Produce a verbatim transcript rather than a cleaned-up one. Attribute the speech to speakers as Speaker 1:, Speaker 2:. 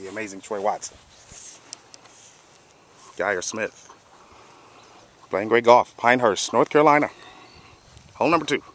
Speaker 1: the amazing Troy Watson. Geyer Smith. Playing great golf. Pinehurst, North Carolina. Hole number two.